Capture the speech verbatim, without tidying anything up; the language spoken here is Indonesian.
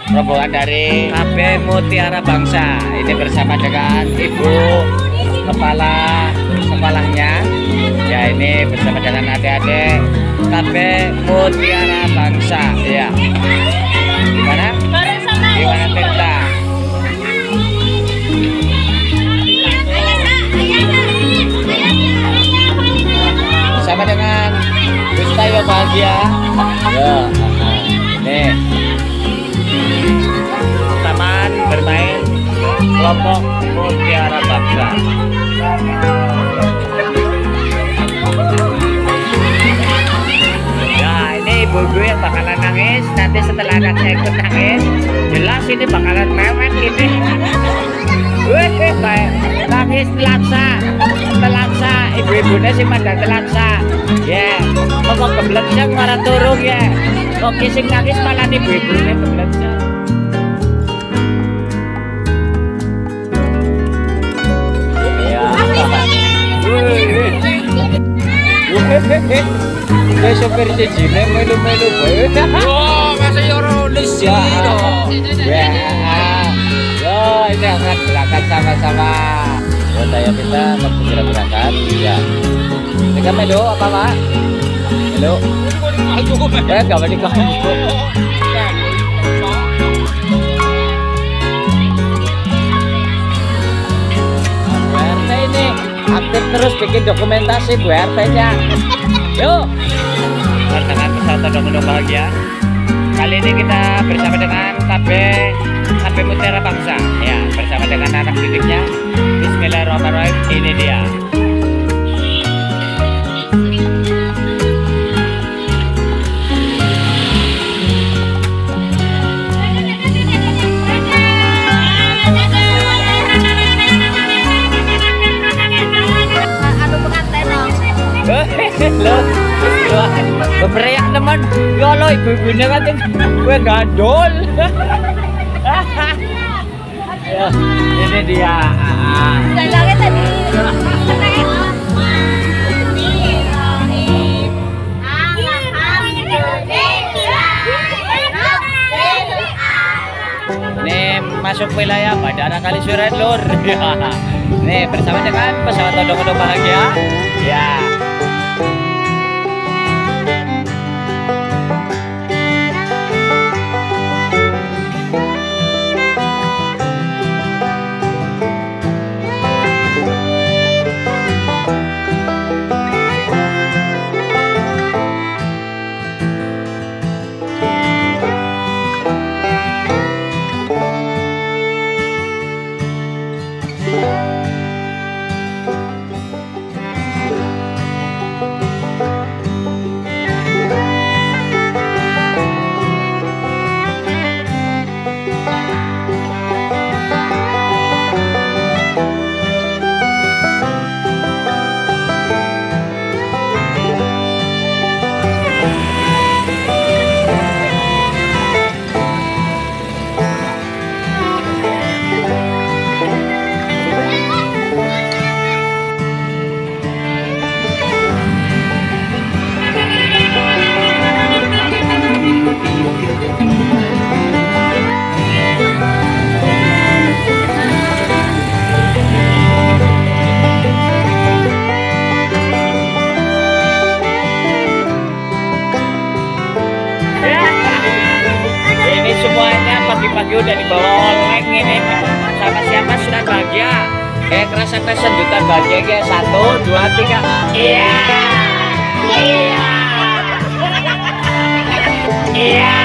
rombongan dari K B Mutiara Bangsa. Ini bersama dengan Ibu Kepala Sekolahnya. Ya, ini bersama dengan adik-adik K B Mutiara Bangsa. Ya. Gimana? Gimana Tirta? Bersama dengan Gustayo Bahagia. Ya. Nih. Taman bermain kelompok Mutiara Bangsa. Ya, ini ibu-ibu yang bakalan nangis. Nanti setelah anaknya ikut nangis, jelas ini bakalan mewek ini. Wih, kayak nangis telaksa, telaksa. Ibu-ibunya sih pada telaksa. Ya, yeah. Mau keblenseng marah turun ya. Kok kising nangis malah ibu-ibunya keblenseng. Kayak sopir jijine melu-melu bae. Oh, masa yo nulis ya. Ya. Yo, ini akan berangkat sama-sama. Yo, saya minta segera berangkat. Ya. Kita melu apa, Pak? Melu. Ya, enggak boleh kau. Ini aktif terus bikin dokumentasi Bu R T-nya. Yuk, tantangan pesawat Odong-Odong Bahagia. Kali ini kita bersama dengan K B K B Mutiara Bangsa. Ya, bersama dengan anak didiknya. Bismillahirrahmanirrahim. Ini dia. Lo, lo beriak teman, ya lo ibu-ibunya kan gue gandol. Ya, ini dia. Lagi tadi. Ini masuk wilayah Bandara Kalisuren Lur. Nih bersama dengan pesawat Odong-Odong Bahagia. Ya. Pagi-pagi udah dibawa oleng ini sama siapa sudah bahagia kayak kerasa kesedutan bahagia kayak satu dua tiga iya iya iya